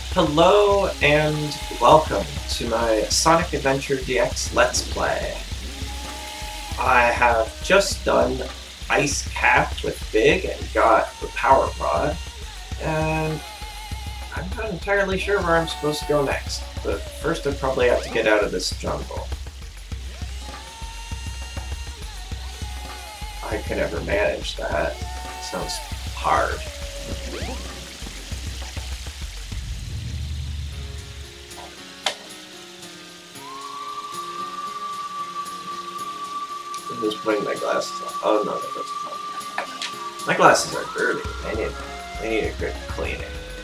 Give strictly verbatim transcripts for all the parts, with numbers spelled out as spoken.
Hello and welcome to my Sonic Adventure D X Let's Play. I have just done Ice Cap with Big and got the Power Rod, and I'm not entirely sure where I'm supposed to go next, but first I probably have to get out of this jungle. I could never manage that. Sounds hard. I'm just putting my glasses on. Oh no, that doesn't help. My glasses are dirty. They need, they need a good cleaning.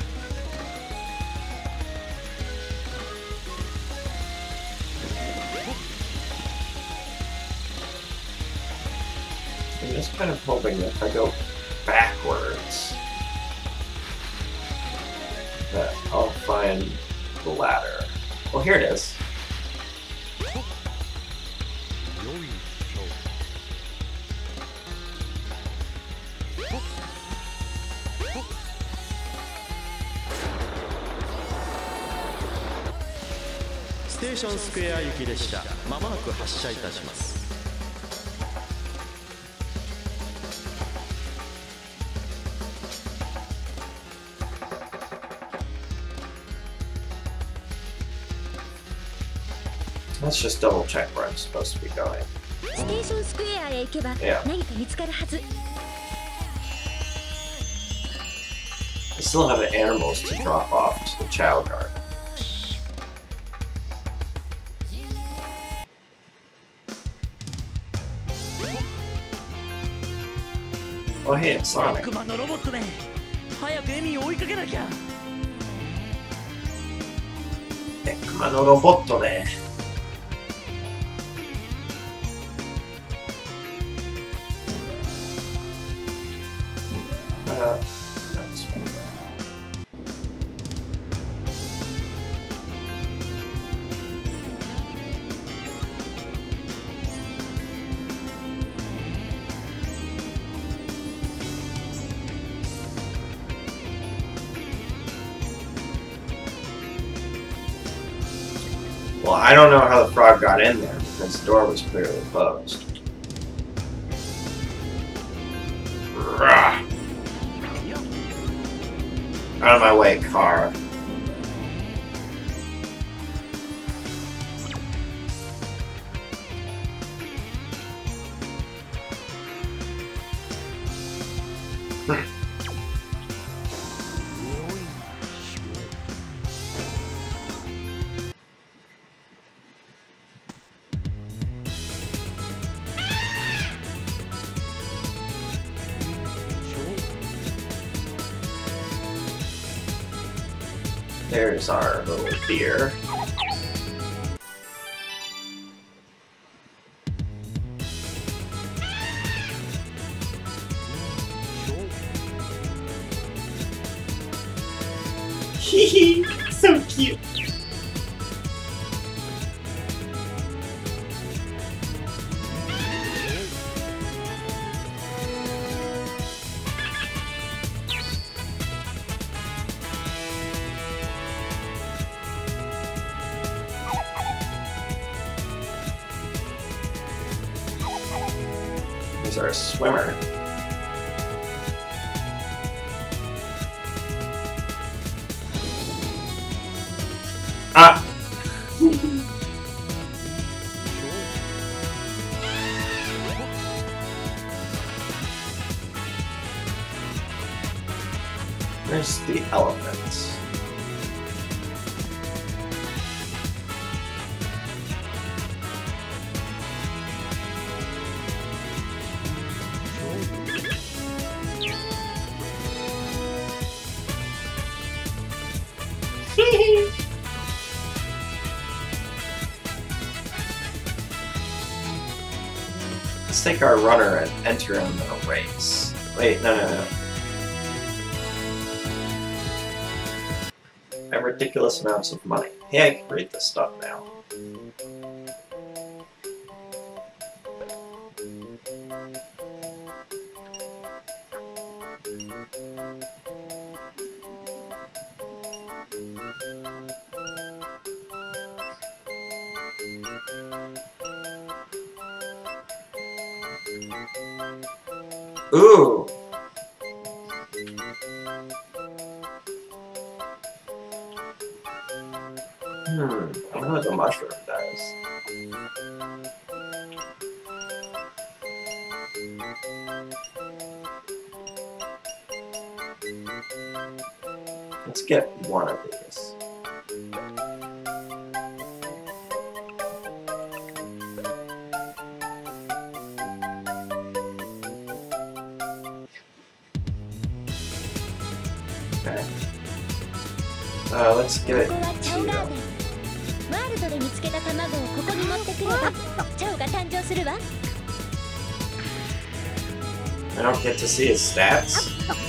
I'm just kind of hoping that if I go backwards, that I'll find the ladder. Well, here it is. ステーションスクエア行き列車、まもなく発車いたします。 Let's just double check where I'm supposed to be going. ステーションスクエアへ行けば Yeah. 何か見つかるはず。 I still have animals to drop off to the Chow Garden. Oh hey, it's Sonic. 悪魔のロボットめ、早くエミを追いかけなきゃ。 Ekuma no robotね。Uh, that's fine. Well, I don't know how the frog got in there because the door was clearly closed. Rah. Out of my way, car. There's our little beer. Hehe, so cute. He's our swimmer. Ah! Where's the elephants? Let's take our runner and enter him in a race. Wait, no, no, no. I have ridiculous amounts of money. Hey, I can read this stuff now. Ooh! Hmm, I know what the mushroom does. Let's get one of these. Okay. Uh, let's give it ここはチャオガーデ to ン。ワールドで見つけた卵をここに持ってくればチャオが誕生するわ。 I don't get to see his stats.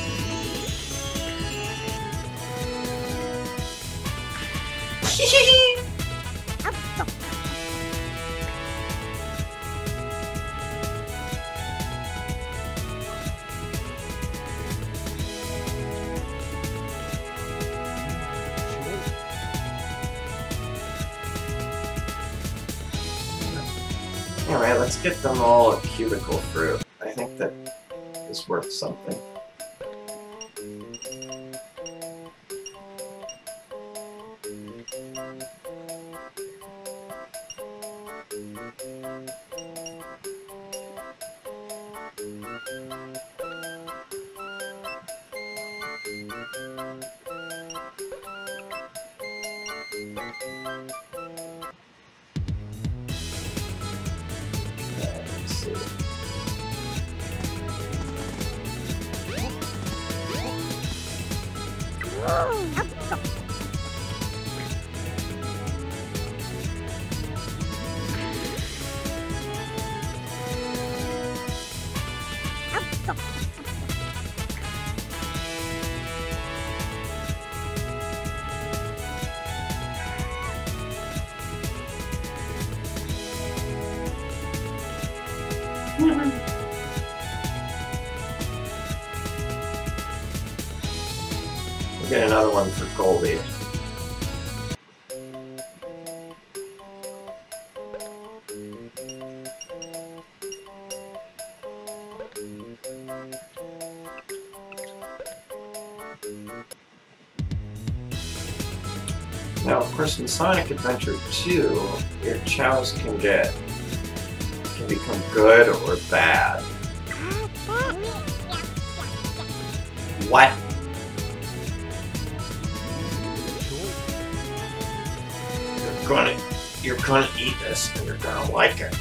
Alright, let's get them all a cubicle fruit. I think that is worth something. Let's see. We'll get another one for Goldie. Now, of course, in Sonic Adventure two, your chows can get can become good or bad. What? You're gonna you're gonna eat this and you're gonna like it.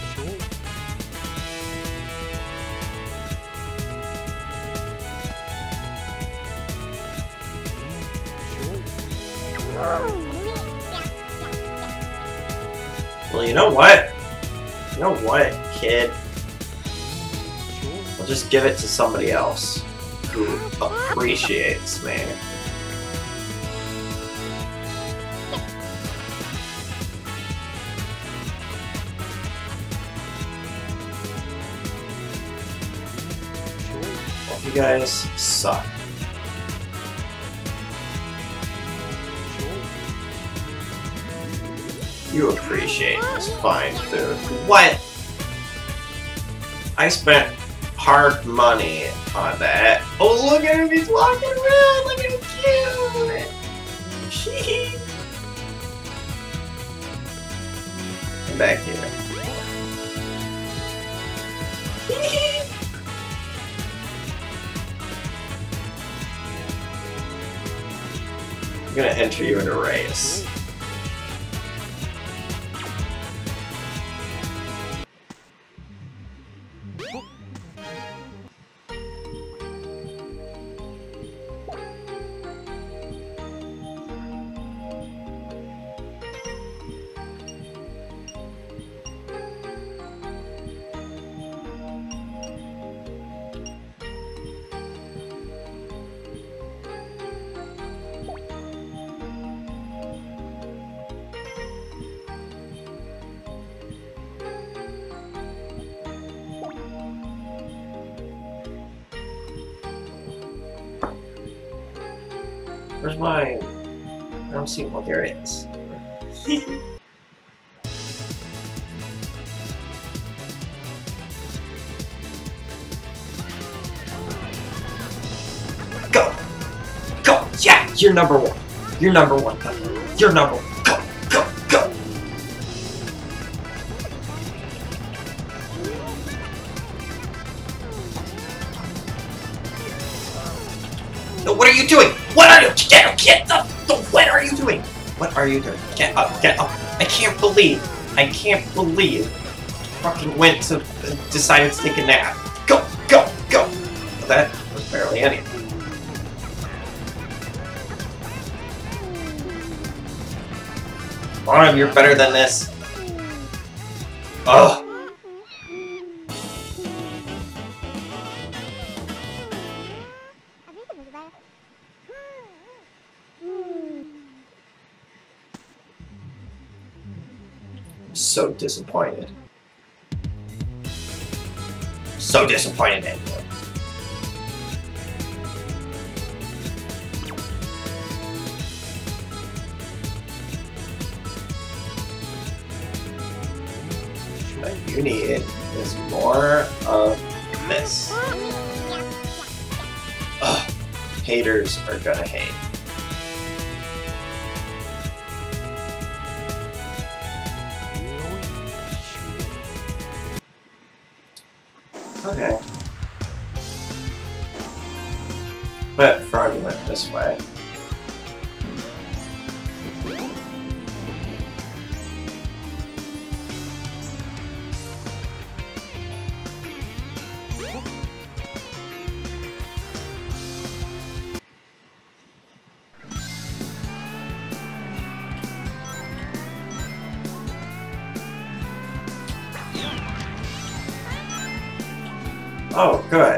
Well, you know what? You know what, kid? I'll just give it to somebody else who appreciates me. Well, you guys suck. You appreciate this fine food. What? I spent hard money on that. Oh, look at him, he's walking around, look at him cute! Come back here. I'm gonna enter you in a race. Where's my... I don't see one. There it is. Yeah, you're number one. You're number one, Thunder. You're number one. Go, go, go. No, what are you doing? What are you? Get, get the, the. What are you doing? What are you doing? Get up, get up. I can't believe. I can't believe. Fucking went to. Uh, decided to take a nap. Go, go, go. Well, that was barely anything. Come on, you're better than this. Ugh. So disappointed. So disappointed in you. What you need is more of this. Ugh. Haters are gonna hate. Okay. But Froggy went this way. Oh, good.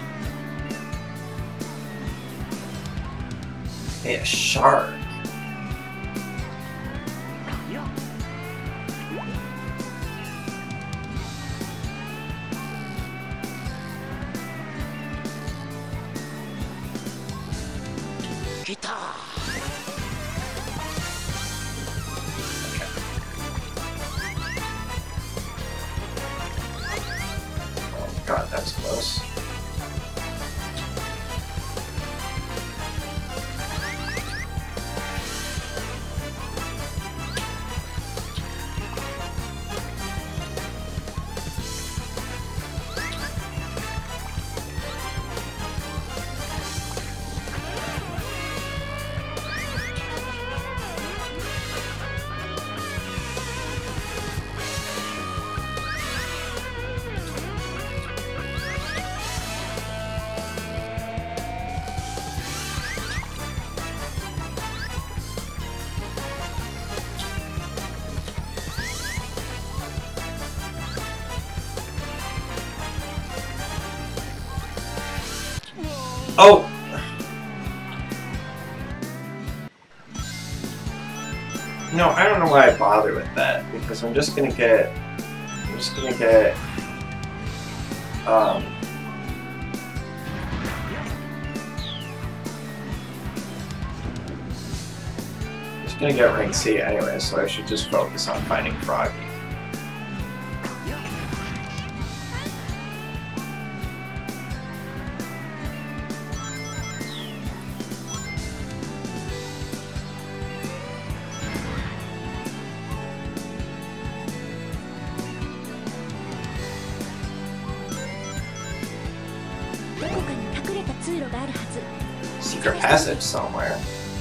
Hey, a shark. God, that's close. Oh! No, I don't know why I bother with that, because I'm just gonna get... I'm just gonna get... Um... I'm just gonna get rank C anyway, so I should just focus on finding Froggy. Secret passage somewhere.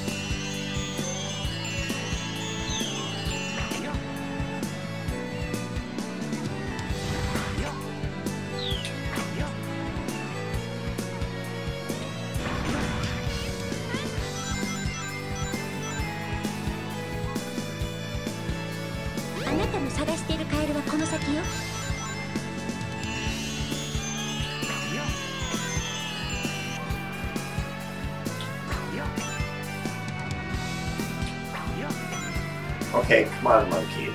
Okay, come on, monkey.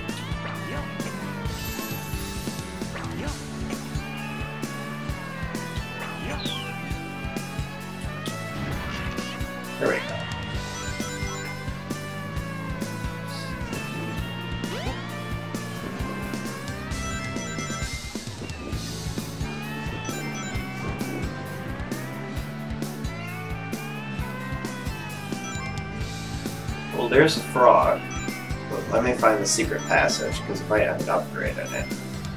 There we go. Well, there's a frog. But let me find the secret passage, because if I haven't upgraded it.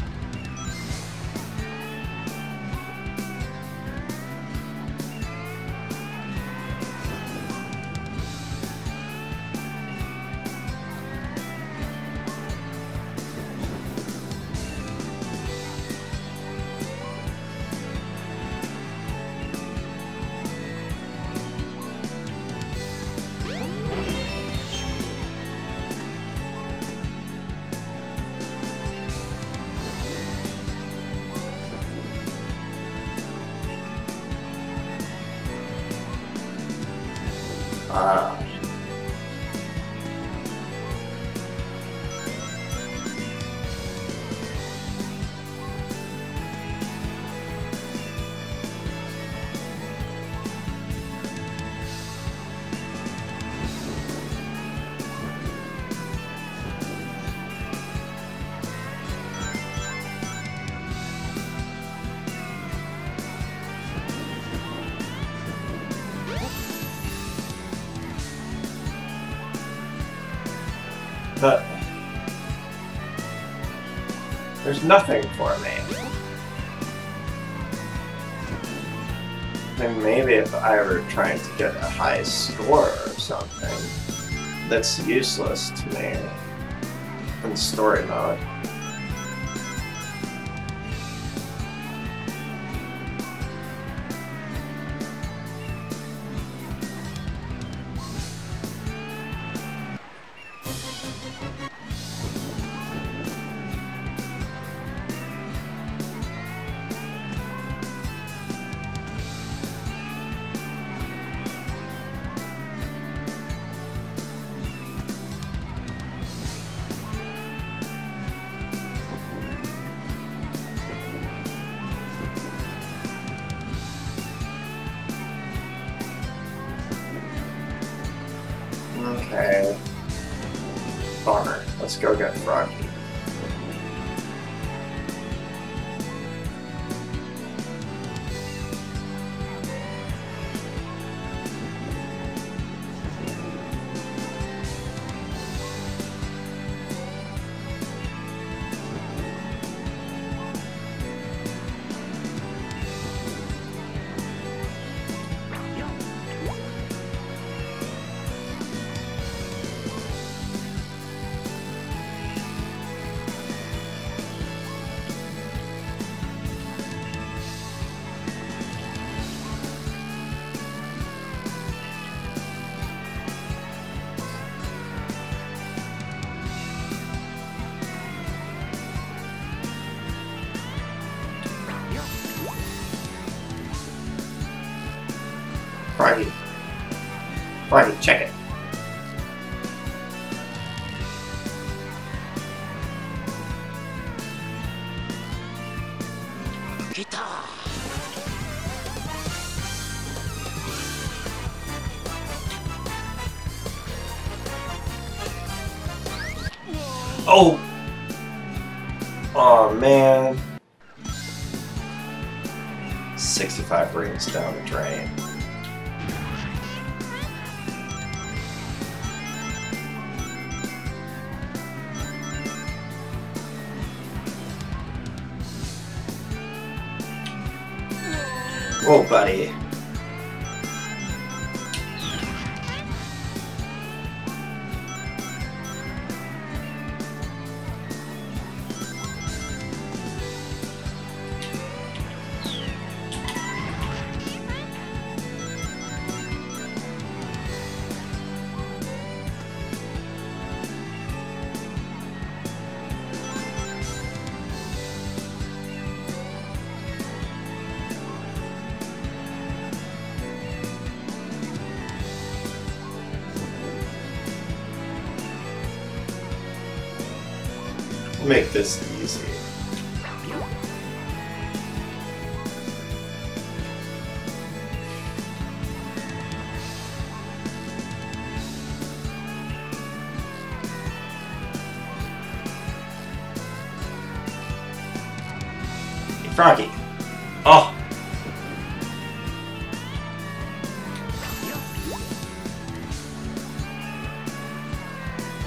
Ah. But there's nothing for me. And maybe if I were trying to get a high score or something, that's useless to me in story mode. Okay. Bummer. Let's go get Froggy. Froggy. Froggy, check it. Oh! Oh man. sixty-five rings down the drain. Whoa, buddy. Make this easy. Hey, Froggy. Oh.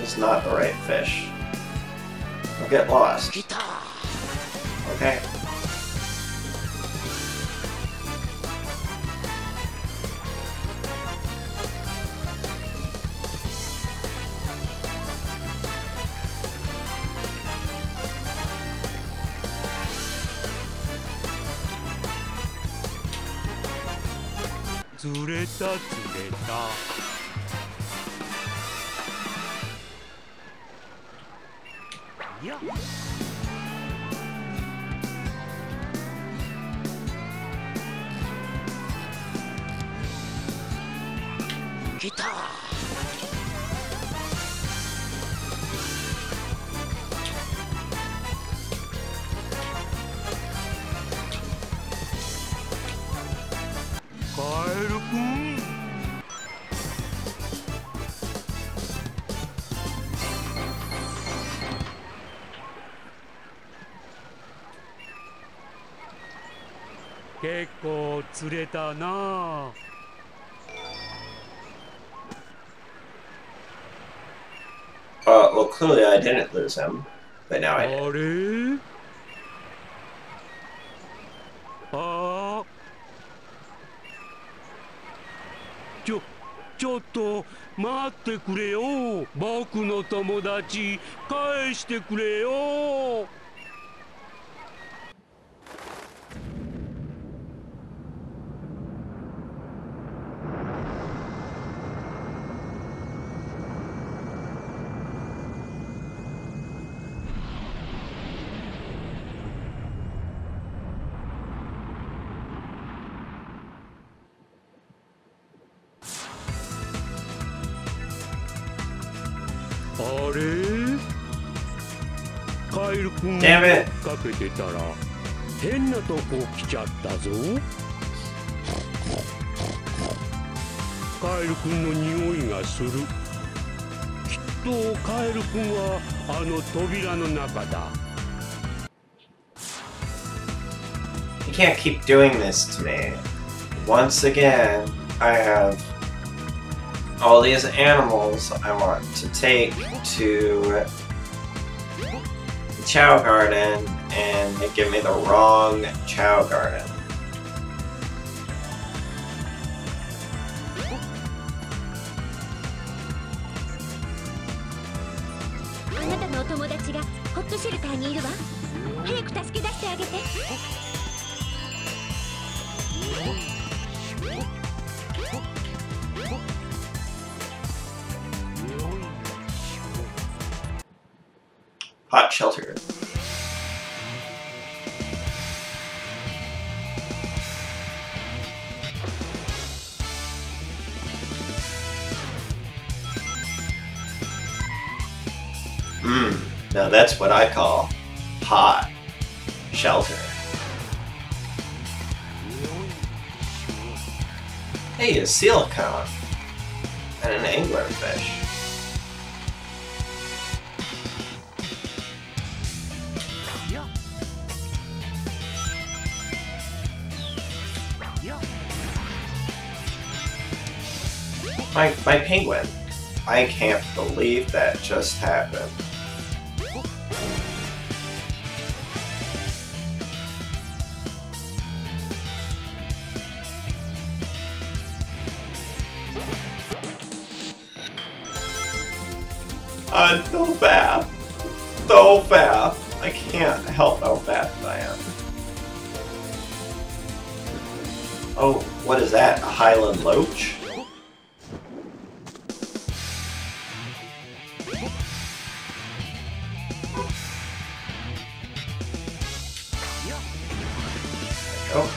is not the right fish. I'll get lost. Okay. Uh, well, clearly I didn't lose him, but now I did. ちょ、ちょっと待ってくれよ。僕の友達、返してくれよ。あれカエル君がかけてたら変なとこ来ちゃったぞ。カエル君の匂いがする。きっとカエル君はあの扉の中だ。 You can't keep doing this to me. Once again, I have all these animals I want to take to the Chao Garden, and they give me the wrong Chao Garden. Hot shelter. Mmm, now that's what I call hot shelter. Hey, a silicone and an anglerfish. My, my penguin. I can't believe that just happened. I'm so fast. So fast. I can't help how fast I am. Oh, what is that? A Highland Loach? Oh.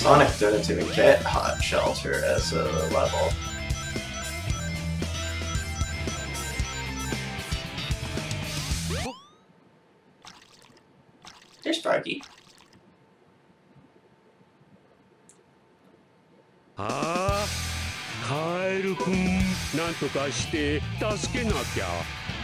Sonic didn't even get Hot Shelter as a level. There's Froggy. ああ、カエルくん、なんとかして助けなきゃ。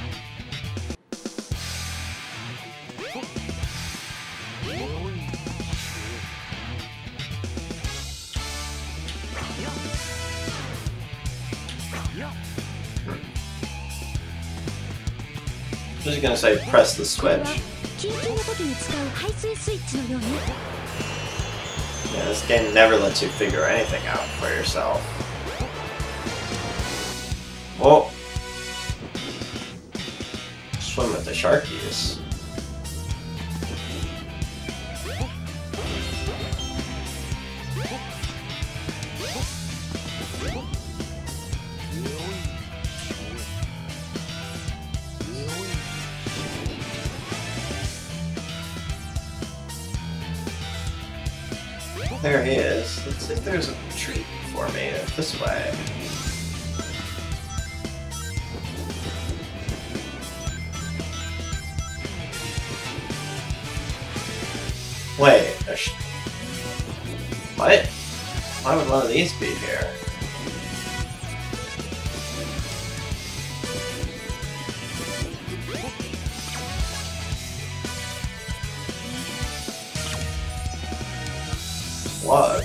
I'm just gonna say press the switch. 緊急の時に使う排水スイッチのように Yeah, this game never lets you figure anything out for yourself. Oh! Swim with the sharkies. There he is. Let's see if there's a treat for me this way. Wait, a sh what? Why would one of these be here? Slug.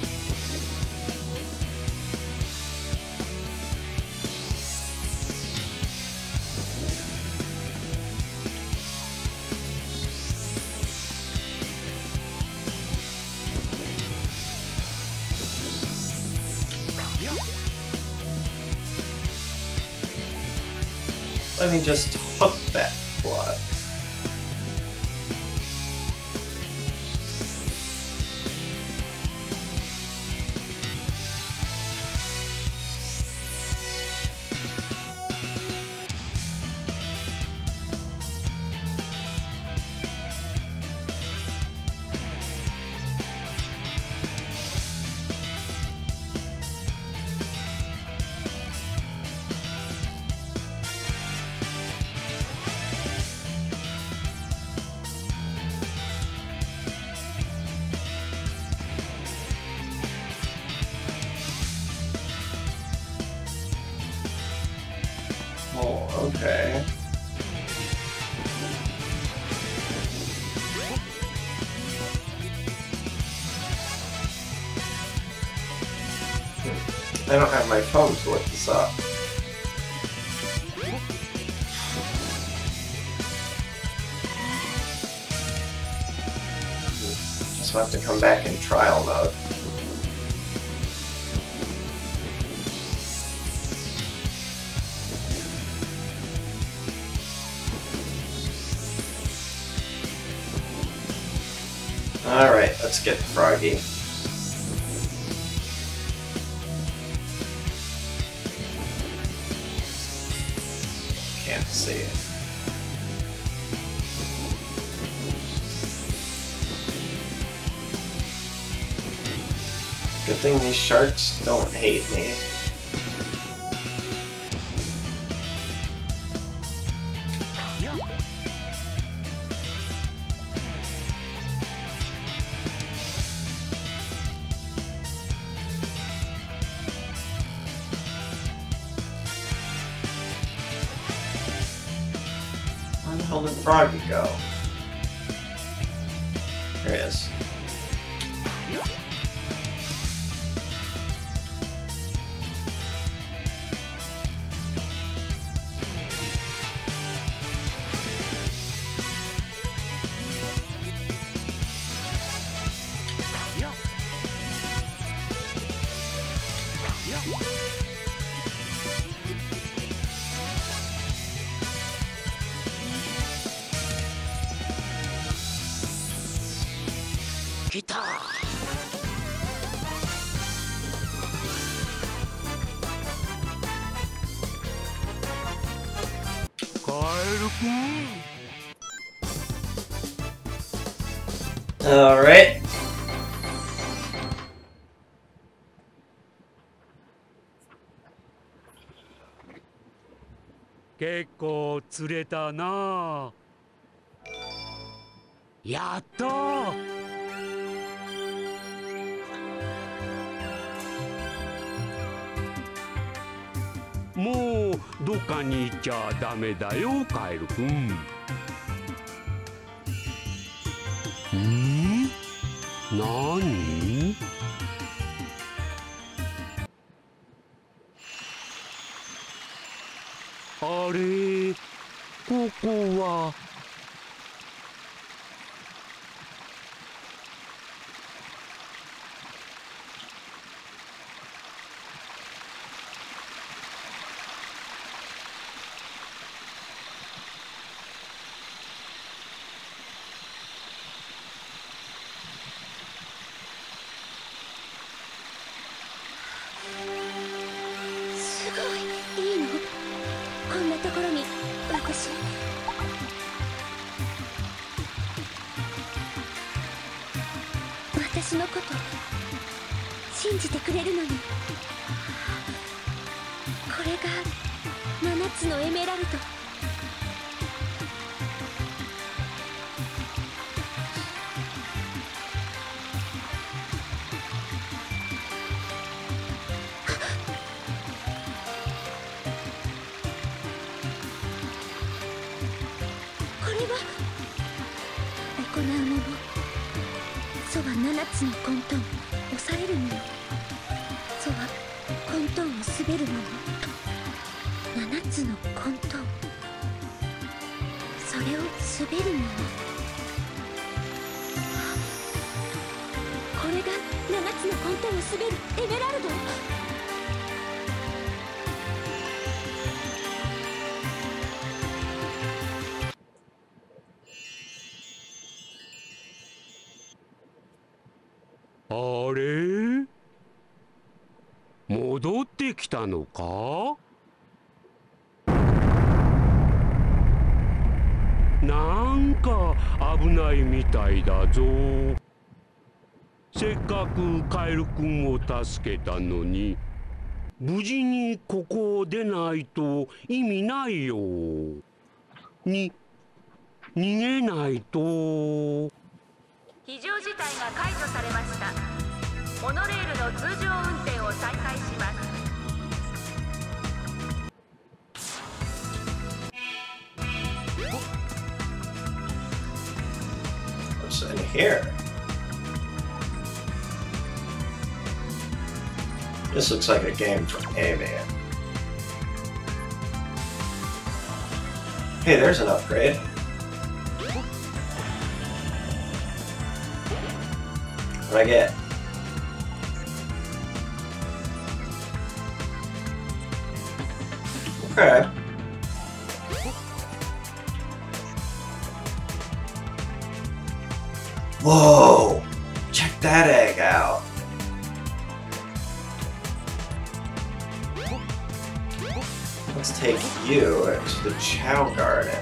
Let me just hook that plug. Oh, okay. I don't have my phone to look this up. Just have to come back in trial mode. Alright, let's get Froggy. Can't see it. Good thing these sharks don't hate me. Where the hell did Froggy go? There he is. Alright. 結構釣れたな。やったー。もうどっかに行っちゃダメだよ、カエルくん。ん？何？あれ、ここは。 すごい。いいの？こんなところに私。私のこと信じてくれるのに。これがななつのエメラルド。行うもの、そは七つの混沌、押されるもの、そは混沌を滑るもの、七つの混沌、それを滑るもの。これが七つの混沌を滑るエメラルド。 あれ？戻ってきたのか？なんか危ないみたいだぞ。せっかくカエルくんを助けたのに、無事にここを出ないと意味ないよ。に、逃げないと。 非常事態が解除されました。モノレールの通常運転を再開します。 What's in here? This looks like a game from A-Man. Hey, there's an upgrade. What I get? Okay. Whoa! Check that egg out. Let's take you to the Chow Garden.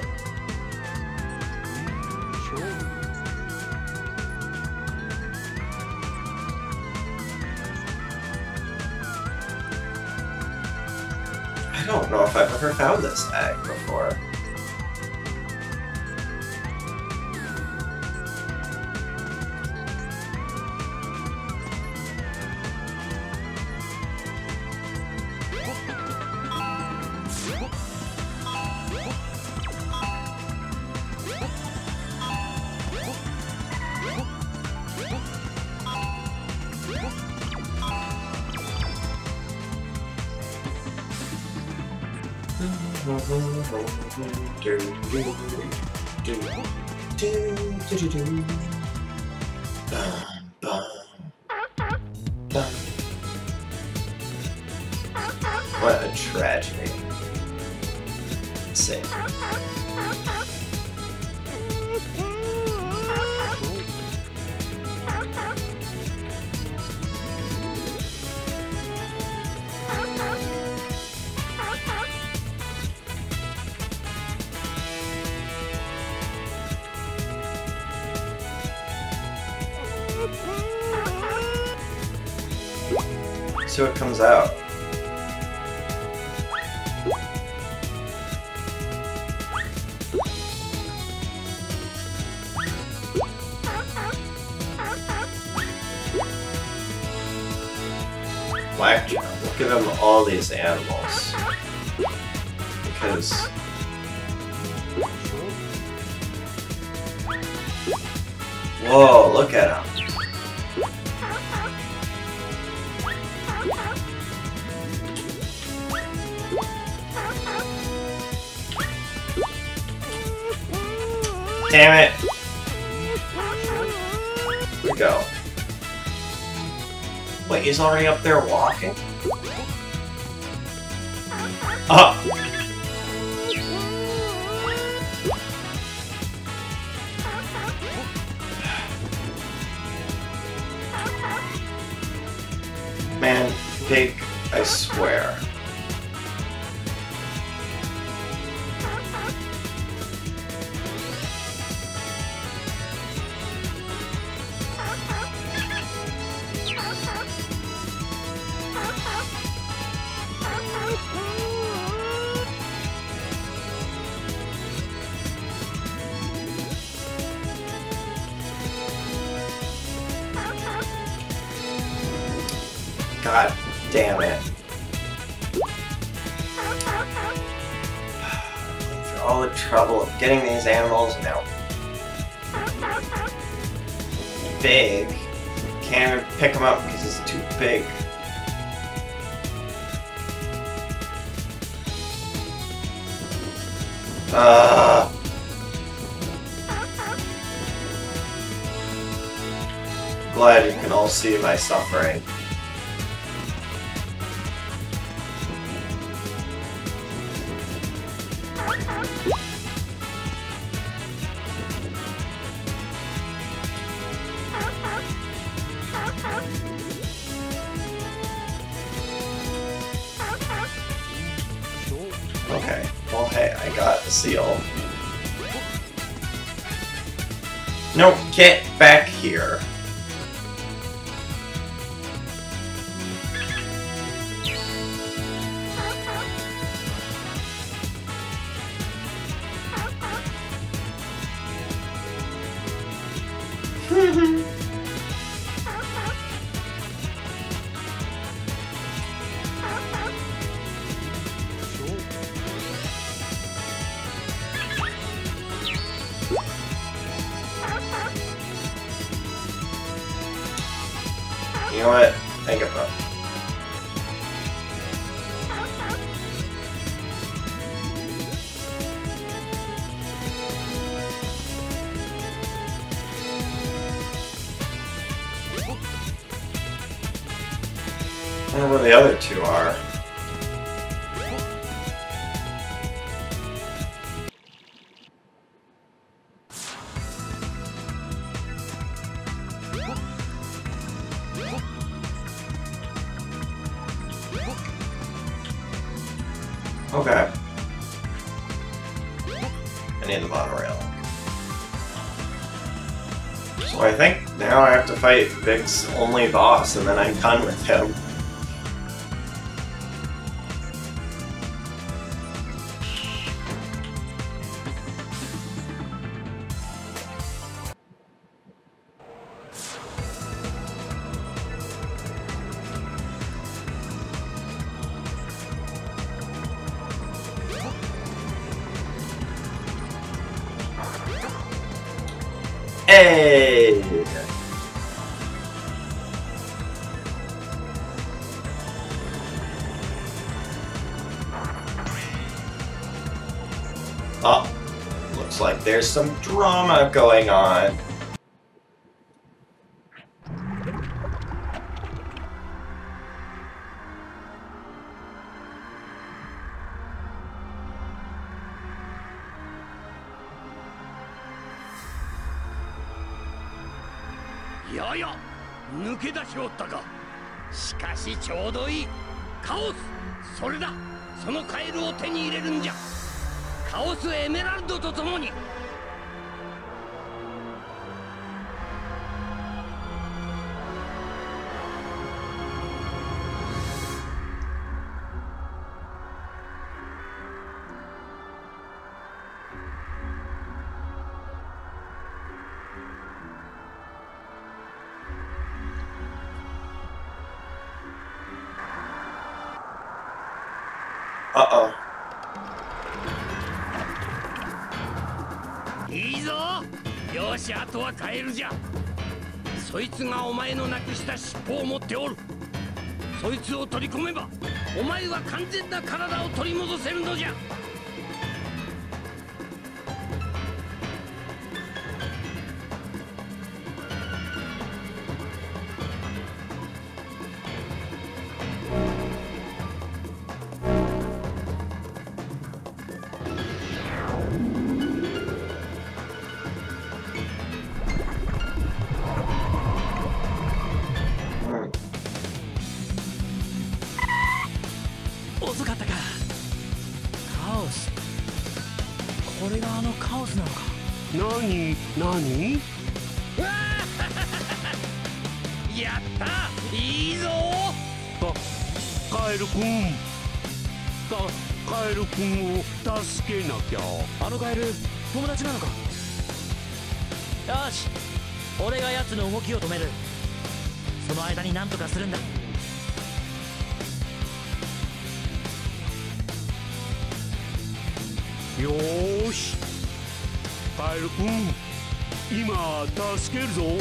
I don't know if I've ever found this egg before. What a tragedy. Insane. See what comes out. Electro. We'll give him all these animals. Because... Whoa, look at him. Damn it! Here we go. Wait, he's already up there walking? Oh! Man, Big, I swear. God damn it. For all the trouble of getting these animals now. Big. Can't even pick him up because he's too big. Uh. Glad you can all see my suffering. Okay, well hey, I got the seal. No, get back here. You know what? I give up. I don't know where the other two are. Okay. I need the monorail. So I think now I have to fight Vic's only boss and then I'm done with him. Hey! Oh, looks like there's some drama going on. やや抜け出しおったか。しかしちょうどいい。カオス、それだ。そのカエルを手に入れるんじゃ。カオスエメラルドとともに。 Uh-oh. いいぞ。よし、あとはカエルじゃ。そいつがお前のなくした尻尾を持っておる。そいつを取り込めばお前は完全な体を取り戻せるのじゃ。 遅かったか。カオス。これがあのカオスなのか。 なになに。やった、いいぞ。かカエルくん、かカエルくんを助けなきゃ。 あのカエル友達なのか。よし、俺が奴の動きを止める。その間に何とかするんだ。 よーし、カエルくん、今助けるぞ。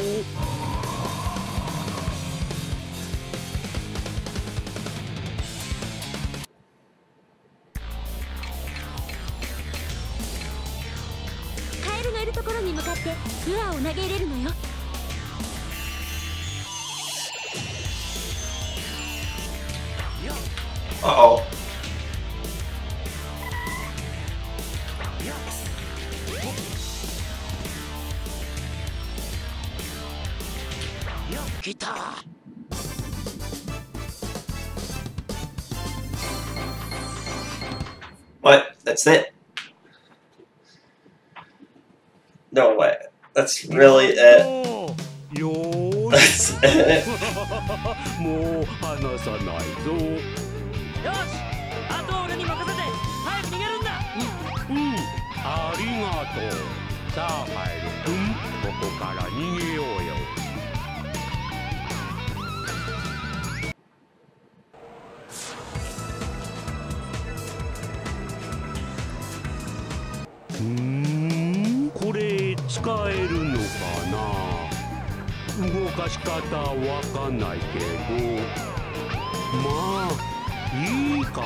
カエルのいるところに向かってルアーを投げ入れるのよ。 Uh-oh. What? That's it? No way. That's really it. よーし。 That's it. もう離さないぞ。 よし、あとは俺に任せて早く逃げるんだ。 うん、ありがとう。さあカエルくん、ここから逃げようよ。うーん、これ使えるのかな。動かし方わかんないけど、まあいいか。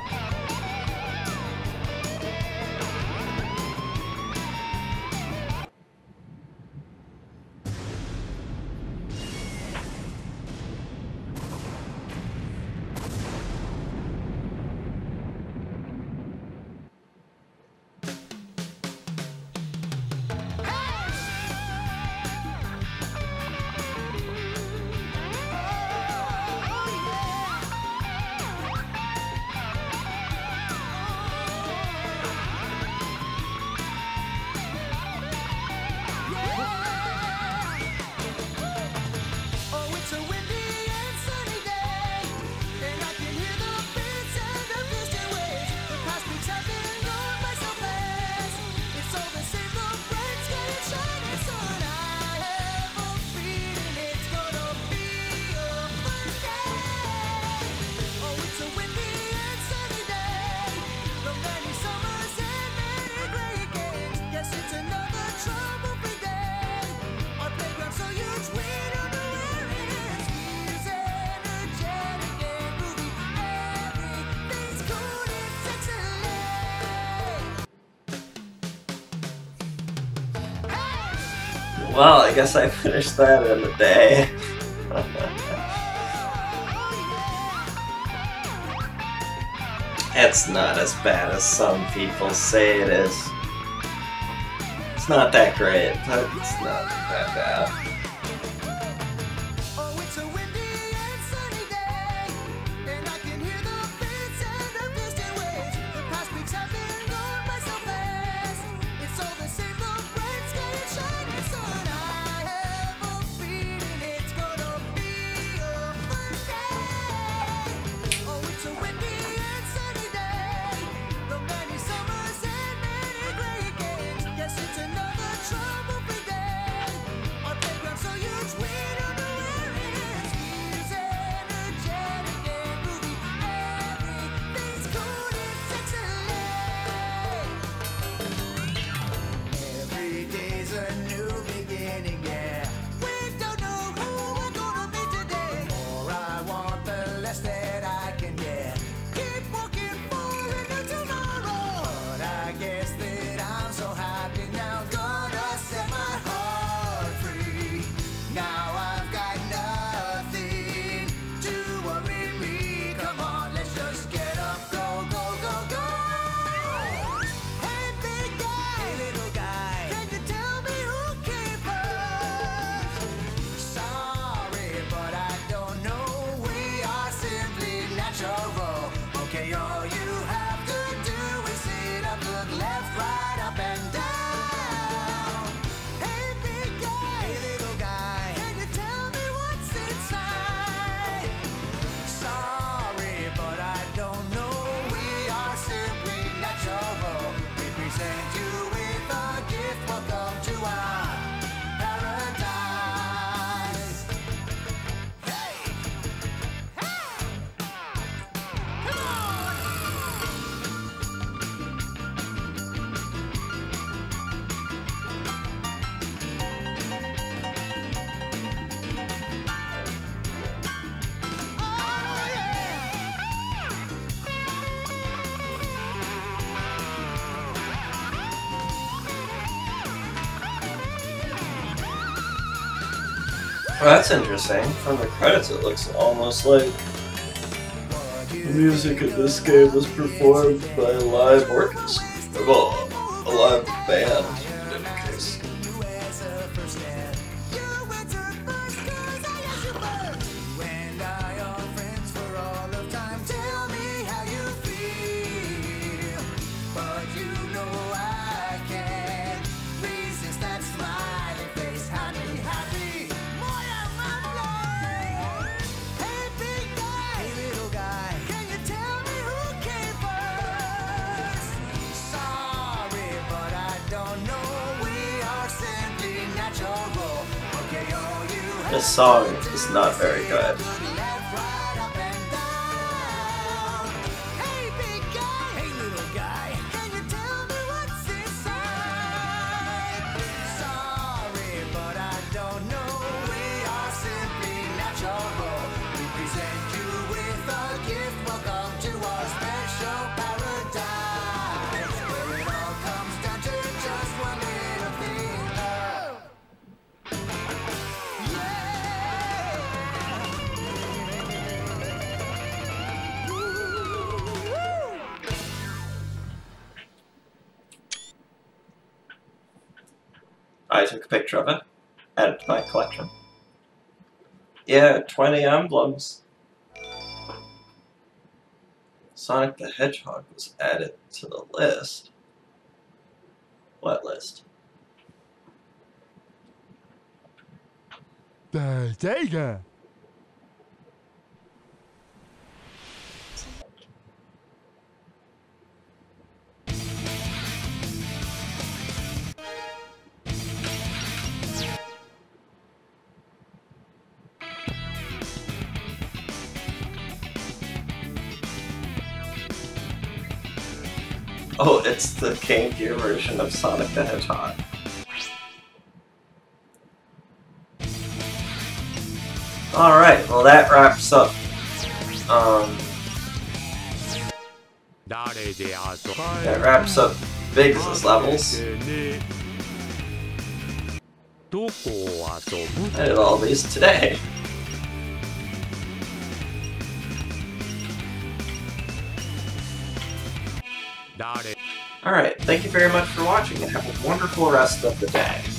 Well, I guess I finished that in a day. It's not as bad as some people say it is. It's not that great, but it's not that bad. Well, that's interesting. From the credits, it looks almost like the music in this game was performed by a live orchestra. Well, a live band, in any case. This song is not very good. I took a picture of it, added it to my collection. Yeah, twenty emblems. Sonic the Hedgehog was added to the list. What list? The Sega. Oh, it's the Game Gear version of Sonic the Hedgehog. Alright, well that wraps up um that wraps up Biggs' levels. I did all these today. Alright, thank you very much for watching and have a wonderful rest of the day.